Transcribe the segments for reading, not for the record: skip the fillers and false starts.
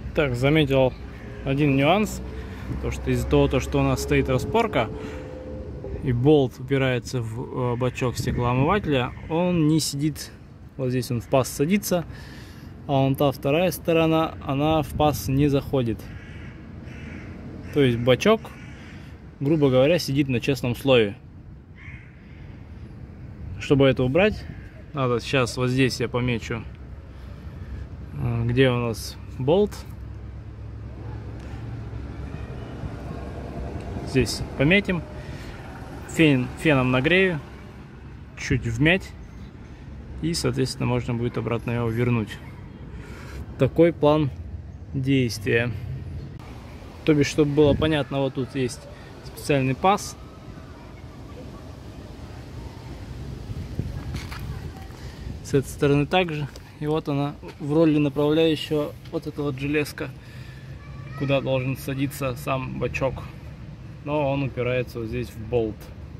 Так, заметил один нюанс. То, что из-за того, что у нас стоит распорка и болт упирается в бачок стеклоомывателя, он не сидит. Вот здесь он в паз садится, а вон та вторая сторона, она в паз не заходит. То есть бачок, грубо говоря, сидит на честном слое. Чтобы это убрать, надо сейчас вот здесь я помечу, где у нас болт. Здесь пометим, феном нагрею, чуть вмять, и, соответственно, можно будет обратно его вернуть. Такой план действия. То бишь, чтобы было понятно, вот тут есть специальный паз. С этой стороны также. И вот она в роли направляющего, вот эта вот железка, куда должен садиться сам бачок. Но он упирается вот здесь в болт.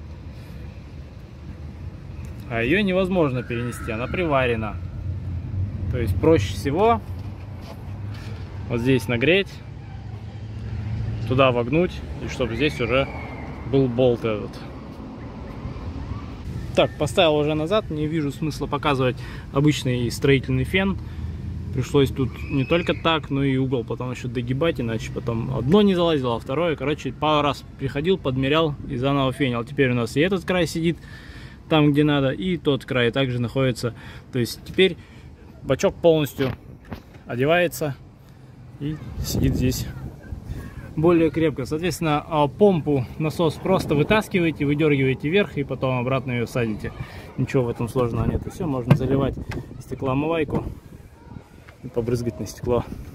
А ее невозможно перенести, она приварена. То есть проще всего вот здесь нагреть, туда вогнуть, и чтобы здесь уже был болт этот. Так, поставил уже назад, не вижу смысла показывать обычный строительный фен. Пришлось тут не только так, но и угол потом еще догибать, иначе потом одно не залазило, а второе. Короче, пару раз приходил, подмерял и заново фенил. Теперь у нас и этот край сидит там, где надо, и тот край также находится. То есть теперь бачок полностью одевается и сидит здесь более крепко. Соответственно, помпу, насос просто вытаскиваете, выдергиваете вверх и потом обратно ее садите. Ничего в этом сложного нет. И все, можно заливать стеклоомывайку и побрызгать на стекло.